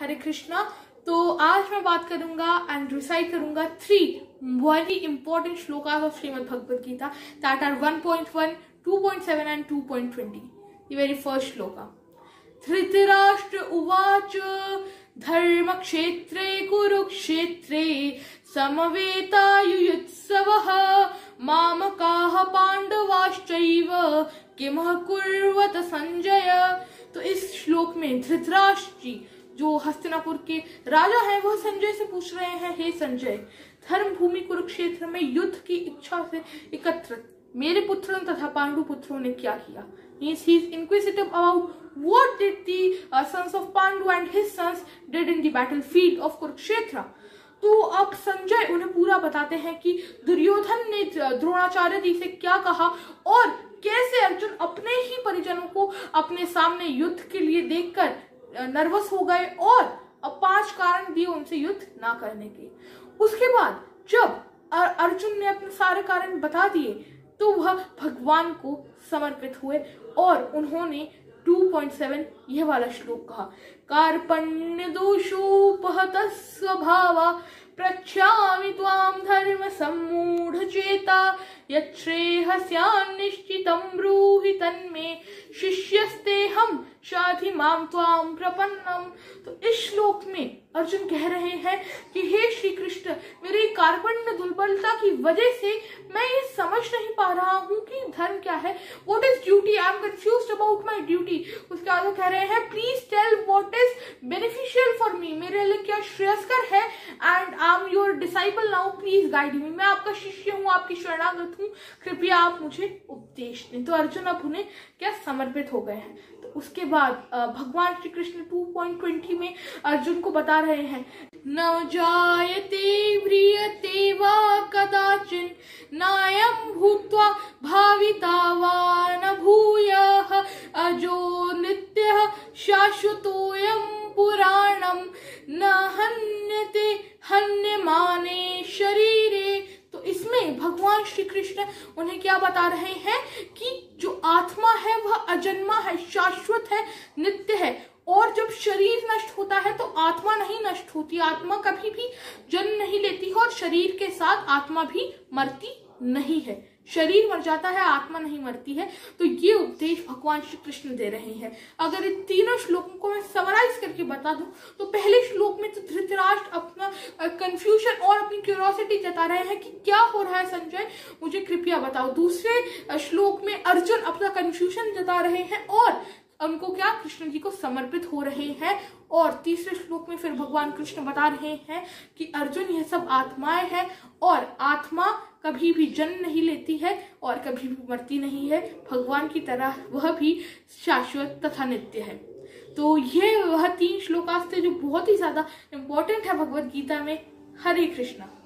हरे कृष्णा। तो आज मैं बात करूंगा एंड रिसाइट करूंगा 3 very important shlokas of Shrimad Bhagavad Gita that are 1.1, 2.7 and 2.20. The very first shloka. Dhritarashtra उवाच धर्मक्षेत्रे कुरुक्षेत्रे समवेतायुयुत्सवः मामकाः पांडवाश्चैव किमः कुर्वत संजय। तो इस श्लोक में धृतराष्ट्र जी जो हस्तिनापुर के राजा हैं वह संजय से पूछ रहे हैं, हे संजय, धर्म भूमि कुरुक्षेत्र में युद्ध की इच्छा से एकत्रित मेरे पुत्रों तथा पांडु पुत्रों ने क्या किया। He is inquisitive about what did the sons of Pandu and his sons did in the battlefield of Kurukshetra. तो अब संजय उन्हें पूरा बताते हैं कि दुर्योधन ने द्रोणाचार्य जी से क्या कहा और कैसे अर्जुन अपने ही परिजनों को अपने सामने युद्ध के लिए देखकर नर्वस हो गए और अब 5 कारण दिए उनसे युद्ध ना करने के। उसके बाद जब अर्जुन ने अपने सारे कारण बता दिए तो वह भगवान को समर्पित हुए और उन्होंने 2.7 यह वाला श्लोक कहा, कार्पण्य दोषोपहत स्वभावा प्रच्छामि त्वां धर्म सम्मूढ़ चेता यच्छ्रेयस्यान्निश्चितं ब्रूहि तन्मे शिष्यस्तेहं शाधि मां त्वां प्रपन्नम। तो इस श्लोक में अर्जुन कह रहे हैं कि हे श्री कृष्ण, मेरी कार्पण्य दुर्बलता की वजह से मैं ये समझ नहीं पा रहा हूँ कि धर्म क्या है, what is duty, I am confused about my duty. उसके आगे कह रहे हैं please tell what is beneficial for me, मेरे लिए क्या श्रेयस्कर है, and I am your disciple now please guide me, मैं आपका शिष्य हूँ, आपकी शरणागत हूँ, कृपया आप मुझे उपदेश दें। तो अर्जुन अब उन्हें क्या समर्पित हो गए हैं। तो उसके बाद भगवान श्री कृष्ण 2.20 में अर्जुन को बता रहे हैं, न जायते म्रियते वा कदाचिन नायं भूत्वा भाविता वा न भूयः अजो नित्यः शाश्वतोऽयं पुराणं न हन्यते हन्यमाने शरीरे। तो इसमें भगवान श्री कृष्ण उन्हें क्या बता रहे हैं कि जो आत्मा है वह अजन्मा है, शाश्वत है, नित्य है, और जब शरीर नष्ट होता है तो आत्मा नहीं नष्ट होती, आत्मा कभी भी जन्म नहीं लेती है और शरीर के साथ आत्मा भी मरती नहीं है, शरीर मर जाता है, आत्मा नहीं मरती है। तो ये उपदेश भगवान श्री कृष्ण दे रहे हैं। अगर इन तीनों श्लोकों को मैं समराइज करके बता दूं तो पहले श्लोक में तो धृतराष्ट्र अपना कंफ्यूजन और अपनी क्यूरियोसिटी जता रहे हैं कि क्या हो रहा है संजय, मुझे कृपया बताओ। दूसरे श्लोक में अर्जुन अपना कंफ्यूजन जता रहे हैं और उनको क्या कृष्ण जी को समर्पित हो रहे हैं। और तीसरे श्लोक में फिर भगवान कृष्ण बता रहे हैं कि अर्जुन यह सब आत्माएं हैं और आत्मा कभी भी जन्म नहीं लेती है और कभी भी मरती नहीं है, भगवान की तरह वह भी शाश्वत तथा नित्य है। तो ये वह 3 श्लोकास थे जो बहुत ही ज्यादा इंपॉर्टेंट है भगवद गीता में। हरे कृष्णा।